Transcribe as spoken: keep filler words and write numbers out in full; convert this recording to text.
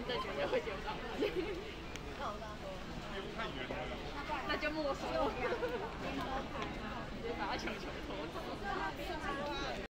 正确就会丢到。 那我跟他说， 太远了。 那就没收了。直接把他球球拖走。